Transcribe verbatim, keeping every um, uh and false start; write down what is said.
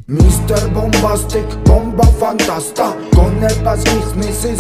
mister Bombastic, bomba fantasta, con el pas mis